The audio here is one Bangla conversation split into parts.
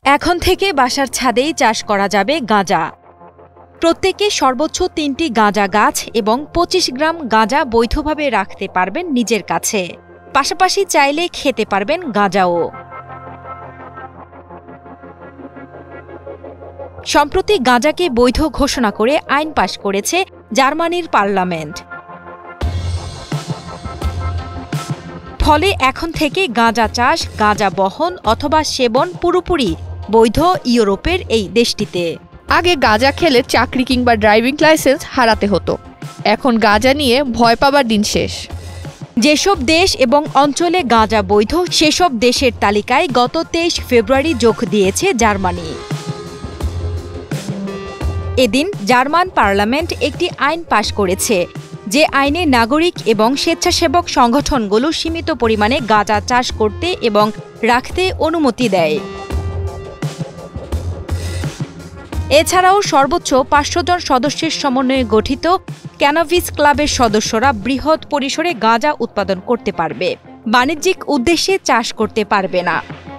এখন থেকে বাসার ছাদেই চাষ করা যাবে গাঁজা। প্রত্যেকে সর্বোচ্চ ৩টি গাঁজা গাছ এবং ২৫ গ্রাম গাঁজা বৈধভাবে রাখতে পারবেন নিজের কাছে। পাশাপাশি চাইলে খেতে পারবেন গাঁজাও। সম্প্রতি গাঁজাকে বৈধ ঘোষণা করে আইন পাশ করেছে জার্মানির পার্লামেন্ট। ফলে এখন থেকে গাঁজা চাষ, গাঁজা বহন অথবা সেবন পুরোপুরি বৈধ ইউরোপের এই দেশটিতে। আগে গাঁজা খেলে চাকরি কিংবা ড্রাইভিং লাইসেন্স হারাতে হতো, এখন গাঁজা নিয়ে ভয় পাবার দিন শেষ। যেসব দেশ এবং অঞ্চলে গাঁজা বৈধ সেসব দেশের তালিকায় গত ২৩ ফেব্রুয়ারি যোগ দিয়েছে জার্মানি। এদিন জার্মান পার্লামেন্ট একটি আইন পাশ করেছে, যে আইনে নাগরিক এবং স্বেচ্ছাসেবক সংগঠনগুলো সীমিত পরিমাণে গাঁজা চাষ করতে এবং রাখতে অনুমতি দেয়। এছাড়াও সর্বোচ্চ ৫০০ জন সদস্যের সমন্বয়ে গঠিত ক্যানাবিস ক্লাবের সদস্যরা বৃহৎ পরিসরে গাঁজা উৎপাদন করতে পারবে, বাণিজ্যিক উদ্দেশ্যে চাষ করতে পারবে না।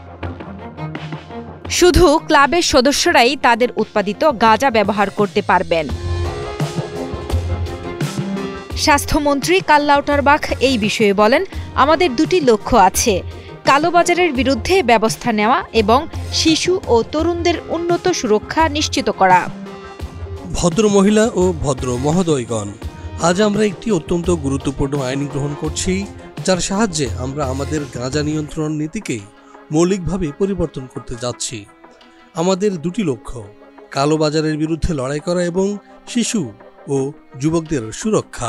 শুধু ক্লাবের সদস্যরাই তাদের উৎপাদিত গাঁজা ব্যবহার করতে পারবেন। স্বাস্থ্যমন্ত্রী কার্ল লাউটারবাখ এই বিষয়ে বলেন, আমাদের দুটি লক্ষ্য আছে, কালোবাজারের বিরুদ্ধে ব্যবস্থা নেওয়া এবং শিশু ও তরুণদের উন্নত সুরক্ষা নিশ্চিত করা। ভদ্র মহিলা ও ভদ্র মহোদয়গণ, আজ আমরা একটি অত্যন্ত গুরুত্বপূর্ণ আইন গ্রহণ করছি, যার সাহায্যে আমরা আমাদের গাঁজা নিয়ন্ত্রণ নীতিকে মৌলিকভাবে পরিবর্তন করতে যাচ্ছি। আমাদের দুটি লক্ষ্য, কালোবাজারের বিরুদ্ধে লড়াই করা এবং শিশু ও যুবকদের সুরক্ষা।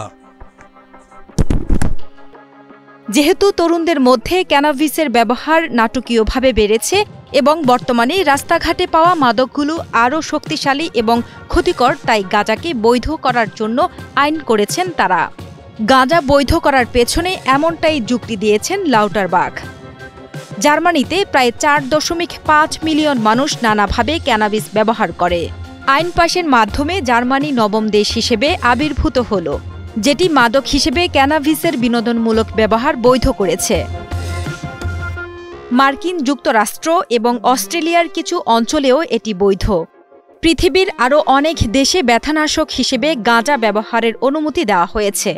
যেহেতু তরুণদের মধ্যে ক্যানাবিসের ব্যবহার নাটকীয়ভাবে বেড়েছে এবং বর্তমানে রাস্তাঘাটে পাওয়া মাদকগুলো আরও শক্তিশালী এবং ক্ষতিকর, তাই গাঁজাকে বৈধ করার জন্য আইন করেছেন তারা। গাঁজা বৈধ করার পেছনে এমনটাই যুক্তি দিয়েছেন লাউটারবাখ। জার্মানিতে প্রায় ৪.৫ মিলিয়ন মানুষ নানাভাবে ক্যানাবিস ব্যবহার করে। আইন পাশের মাধ্যমে জার্মানি নবম দেশ হিসেবে আবির্ভূত হল, যেটি মাদক হিসেবে ক্যানাবিসের বিনোদনমূলক ব্যবহার বৈধ করেছে। মার্কিন যুক্তরাষ্ট্র এবং অস্ট্রেলিয়ার কিছু অঞ্চলেও এটি বৈধ। পৃথিবীর আরও অনেক দেশে ব্যথানাশক হিসেবে গাঁজা ব্যবহারের অনুমতি দেওয়া হয়েছে।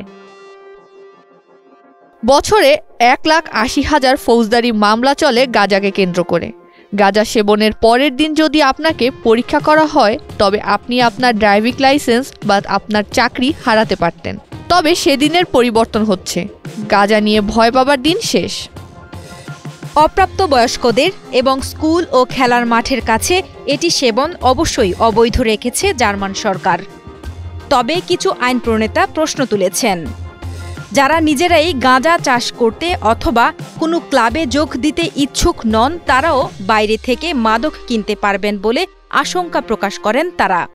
বছরে ১,৮০,০০০ ফৌজদারি মামলা চলে গাঁজাকে কেন্দ্র করে। গাঁজা সেবনের পরের দিন যদি আপনাকে পরীক্ষা করা হয়, তবে আপনি আপনার ড্রাইভিং লাইসেন্স বা আপনার চাকরি হারাতে পারতেন। তবে সেদিনের পরিবর্তন হচ্ছে, গাঁজা নিয়ে ভয় পাবার দিন শেষ। অপ্রাপ্তবয়স্কদের এবং স্কুল ও খেলার মাঠের কাছে এটি সেবন অবশ্যই অবৈধ রেখেছে জার্মান সরকার। তবে কিছু আইন প্রণেতা প্রশ্ন তুলেছেন, যারা নিজেরাই গাঁজা চাষ করতে অথবা কোনো ক্লাবে যোগ দিতে ইচ্ছুক নন, তারাও বাইরে থেকে মাদক কিনতে পারবেন বলে আশঙ্কা প্রকাশ করেন তারা।